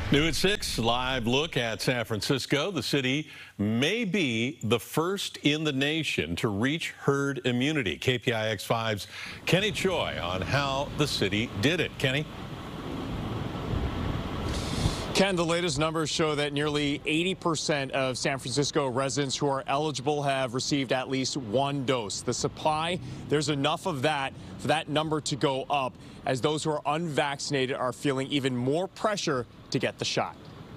New at 6, live look at San Francisco. The city may be the first in the nation to reach herd immunity. KPIX5's Kenny Choi on how the city did it. Kenny? Ken, the latest numbers show that nearly 80% of San Francisco residents who are eligible have received at least one dose. The supply, there's enough of that for that number to go up, as those who are unvaccinated are feeling even more pressure to get the shot.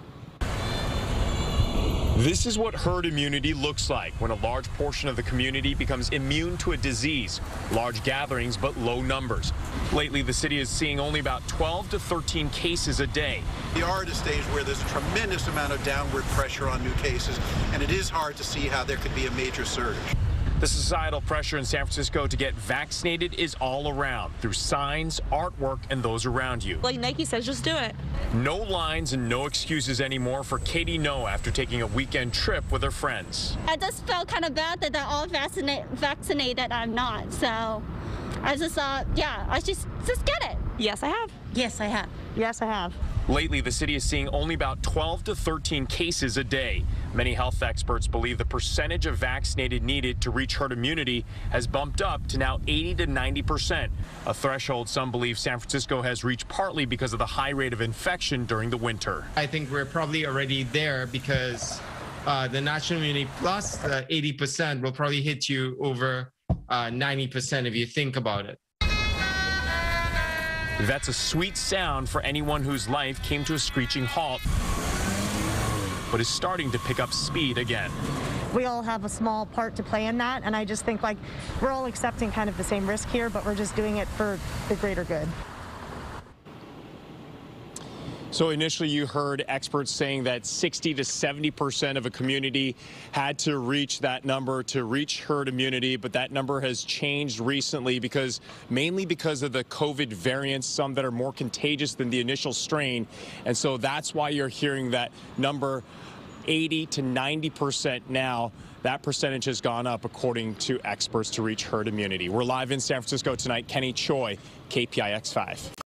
This is what herd immunity looks like when a large portion of the community becomes immune to a disease. Large gatherings, but low numbers. Lately, the city is seeing only about 12 to 13 cases a day. We are at a stage where there's a tremendous amount of downward pressure on new cases, and it is hard to see how there could be a major surge. The societal pressure in San Francisco to get vaccinated is all around, through signs, artwork, and those around you. Like Nike says, just do it. No lines and no excuses anymore for Katie No after taking a weekend trip with her friends. I just felt kind of bad that they're all vaccinated. I'm not. So I just thought, yeah, I just get it. Yes, I have. Yes, I have. Yes, I have. Lately, the city is seeing only about 12 to 13 cases a day. Many health experts believe the percentage of vaccinated needed to reach herd immunity has bumped up to now 80 to 90%, a threshold some believe San Francisco has reached partly because of the high rate of infection during the winter. I think we're probably already there because the national immunity plus the 80% will probably hit you over 90% if you think about it. That's a sweet sound for anyone whose life came to a screeching halt, but is starting to pick up speed again. We all have a small part to play in that, and I just think like we're all accepting kind of the same risk here, but we're just doing it for the greater good. So initially you heard experts saying that 60 to 70% of a community had to reach that number to reach herd immunity, but that number has changed recently mainly because of the COVID variants, some that are more contagious than the initial strain. And so that's why you're hearing that number 80 to 90% now. That percentage has gone up according to experts to reach herd immunity. We're live in San Francisco tonight. Kenny Choi, KPIX5.